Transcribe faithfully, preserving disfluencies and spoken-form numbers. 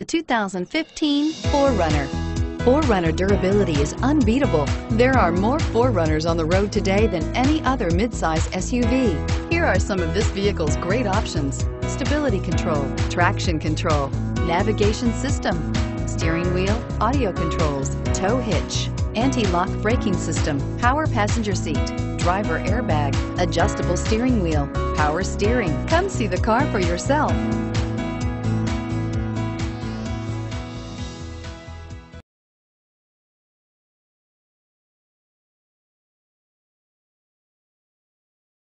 two thousand fifteen four runner. four runner durability is unbeatable. There are more four runners on the road today than any other midsize S U V. Here are some of this vehicle's great options: stability control, traction control, navigation system, steering wheel audio controls, tow hitch, anti-lock braking system, power passenger seat, driver airbag, adjustable steering wheel, power steering. Come see the car for yourself.